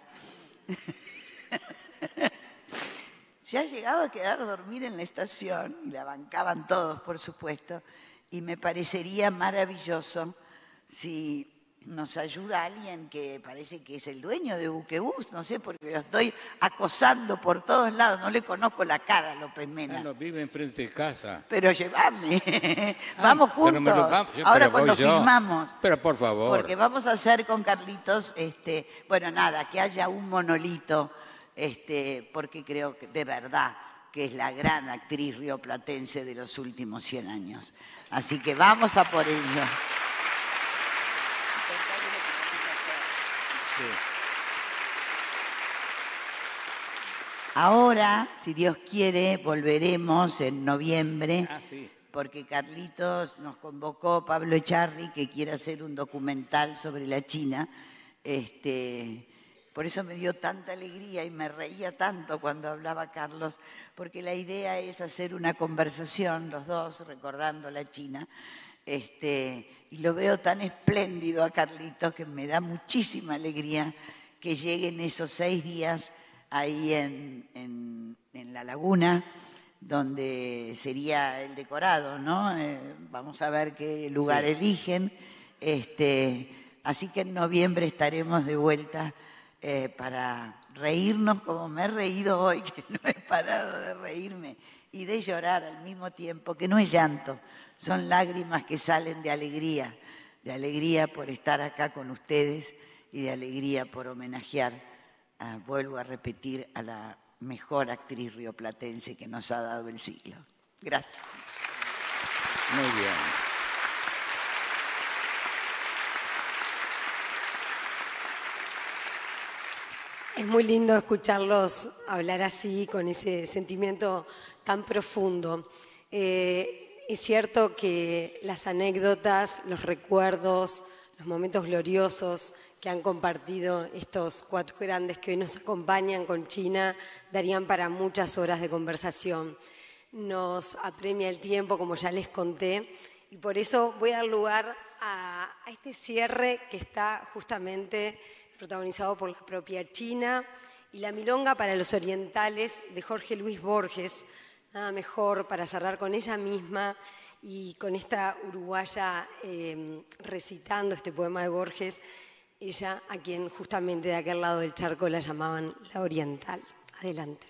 [SPEAKER 6] Se ha llegado a quedar a dormir en la estación, y la bancaban todos, por supuesto, y me parecería maravilloso si nos ayuda alguien que parece que es el dueño de Buquebús, no sé, porque lo estoy acosando por todos lados, no le conozco la cara a López Mena.
[SPEAKER 4] Ah, no, vive enfrente de casa.
[SPEAKER 6] Pero llévame, vamos
[SPEAKER 4] Ah,
[SPEAKER 6] juntos,
[SPEAKER 4] pero me lo- vamos, yo-
[SPEAKER 6] ahora
[SPEAKER 4] pero voy
[SPEAKER 6] cuando
[SPEAKER 4] yo.
[SPEAKER 6] filmamos.
[SPEAKER 4] Pero por favor.
[SPEAKER 6] Porque vamos a hacer con Carlitos, este, bueno, nada, que haya un monolito, este, porque creo que de verdad que es la gran actriz rioplatense de los últimos cien años. Así que vamos a por ello. Ahora, si Dios quiere, volveremos en noviembre.
[SPEAKER 4] Ah, sí.
[SPEAKER 6] Porque Carlitos nos convocó, Pablo Echarri, que quiere hacer un documental sobre la China. Este, por eso me dio tanta alegría y me reía tanto cuando hablaba Carlos, porque la idea es hacer una conversación, los dos, recordando la China. Este, y lo veo tan espléndido a Carlitos que me da muchísima alegría que lleguen esos seis días ahí en, en, en la laguna, donde sería el decorado, ¿no? Eh, vamos a ver qué lugar
[SPEAKER 4] Sí.
[SPEAKER 6] eligen. Este, así que en noviembre estaremos de vuelta eh, para reírnos como me he reído hoy, que no he parado de reírme, y de llorar al mismo tiempo, que no es llanto, son lágrimas que salen de alegría, de alegría por estar acá con ustedes y de alegría por homenajear, ah, vuelvo a repetir, a la mejor actriz rioplatense que nos ha dado el siglo. Gracias.
[SPEAKER 4] Muy bien.
[SPEAKER 3] Es muy lindo escucharlos hablar así, con ese sentimiento tan profundo. Eh, es cierto que las anécdotas, los recuerdos, los momentos gloriosos que han compartido estos cuatro grandes que hoy nos acompañan con China darían para muchas horas de conversación. Nos apremia el tiempo, como ya les conté, y por eso voy a dar lugar a, a este cierre que está justamente protagonizado por la propia China, y la milonga para los orientales de Jorge Luis Borges. Nada mejor para cerrar con ella misma y con esta uruguaya eh, recitando este poema de Borges, ella a quien justamente de aquel lado del charco la llamaban la oriental. Adelante.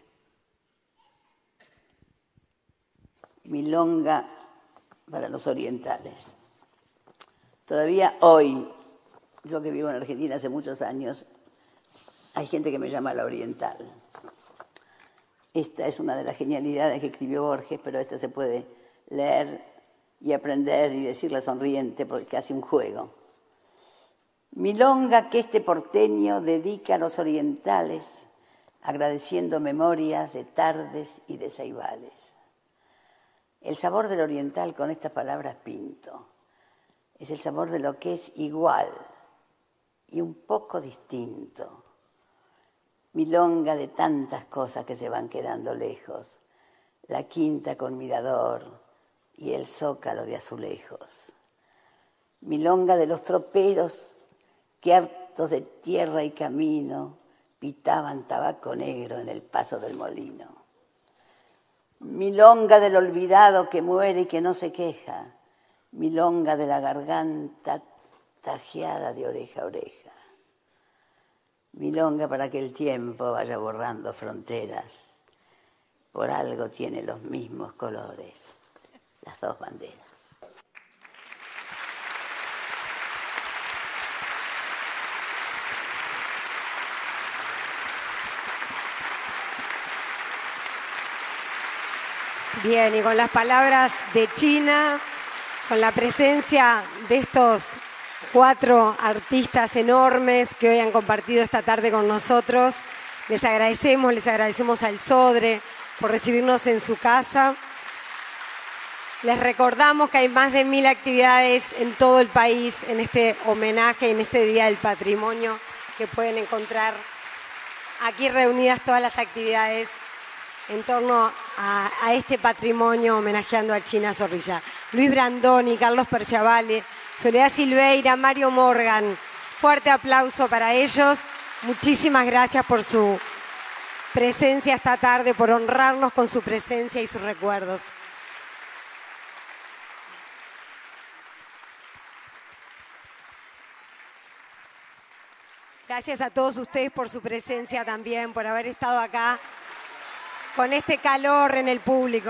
[SPEAKER 9] Milonga para los orientales. Todavía hoy, yo que vivo en Argentina hace muchos años, hay gente que me llama la oriental. Esta es una de las genialidades que escribió Borges, pero esta se puede leer y aprender y decirla sonriente porque es casi un juego. Milonga que este porteño dedica a los orientales, agradeciendo memorias de tardes y de ceibales. El sabor del oriental con estas palabras pinto es el sabor de lo que es igual y un poco distinto. Milonga de tantas cosas que se van quedando lejos, la quinta con mirador y el zócalo de azulejos. Milonga de los troperos que hartos de tierra y camino pitaban tabaco negro en el paso del molino. Milonga del olvidado que muere y que no se queja, milonga de la garganta tajeada de oreja a oreja. Milonga para que el tiempo vaya borrando fronteras, por algo tiene los mismos colores, las dos banderas.
[SPEAKER 3] Bien, y con las palabras de China, con la presencia de estos cuatro artistas enormes que hoy han compartido esta tarde con nosotros, les agradecemos, les agradecemos al Sodre por recibirnos en su casa. Les recordamos que hay más de mil actividades en todo el país en este homenaje, en este Día del Patrimonio, que pueden encontrar aquí reunidas todas las actividades en torno a, a este patrimonio homenajeando a China Zorrilla. Luis Brandoni, Carlos Perciavale, Soledad Silveira, Mario Morgan. Fuerte aplauso para ellos. Muchísimas gracias por su presencia esta tarde, por honrarnos con su presencia y sus recuerdos. Gracias a todos ustedes por su presencia también, por haber estado acá con este calor en el público.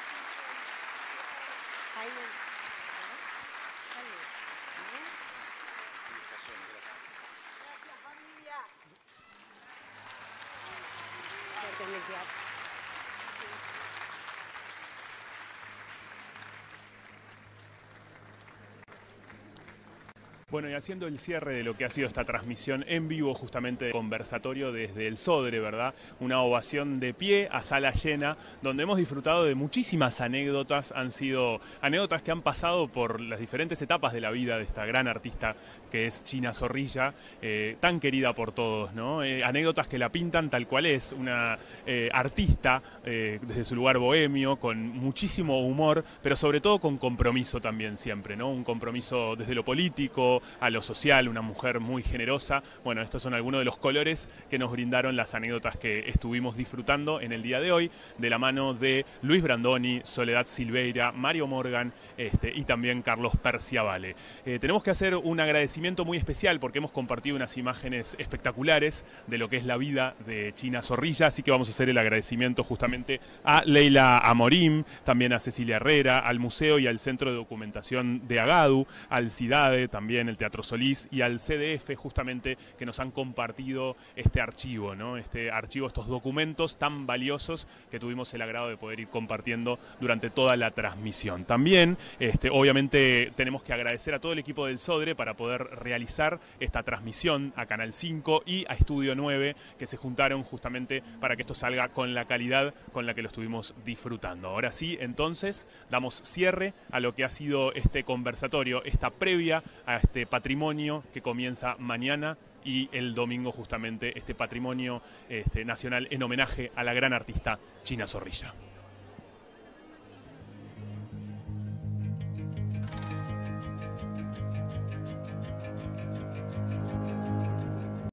[SPEAKER 2] Bueno, y haciendo el cierre de lo que ha sido esta transmisión en vivo, justamente de conversatorio desde el Sodre, ¿verdad? Una ovación de pie a sala llena, donde hemos disfrutado de muchísimas anécdotas. Han sido anécdotas que han pasado por las diferentes etapas de la vida de esta gran artista que es China Zorrilla, eh, tan querida por todos, ¿no? Eh, anécdotas que la pintan tal cual es, una eh, artista eh, desde su lugar bohemio, con muchísimo humor, pero sobre todo con compromiso también siempre, ¿no? Un compromiso desde lo político, a lo social, una mujer muy generosa. Bueno, estos son algunos de los colores que nos brindaron las anécdotas que estuvimos disfrutando en el día de hoy, de la mano de Luis Brandoni, Soledad Silveira, Mario Morgan este, y también Carlos Perciavale. Eh, tenemos que hacer un agradecimiento muy especial porque hemos compartido unas imágenes espectaculares de lo que es la vida de China Zorrilla, así que vamos a hacer el agradecimiento justamente a Leila Amorim, también a Cecilia Herrera, al Museo y al Centro de Documentación de Agadu, al CIDADE, también el Teatro Solís y al C D F justamente que nos han compartido este archivo, ¿no? Este archivo, estos documentos tan valiosos que tuvimos el agrado de poder ir compartiendo durante toda la transmisión. También, este, obviamente, tenemos que agradecer a todo el equipo del Sodre para poder realizar esta transmisión a Canal cinco y a Estudio nueve, que se juntaron justamente para que esto salga con la calidad con la que lo estuvimos disfrutando. Ahora sí, entonces, damos cierre a lo que ha sido este conversatorio, esta previa a este patrimonio que comienza mañana y el domingo justamente, este patrimonio este, nacional en homenaje a la gran artista China Zorrilla.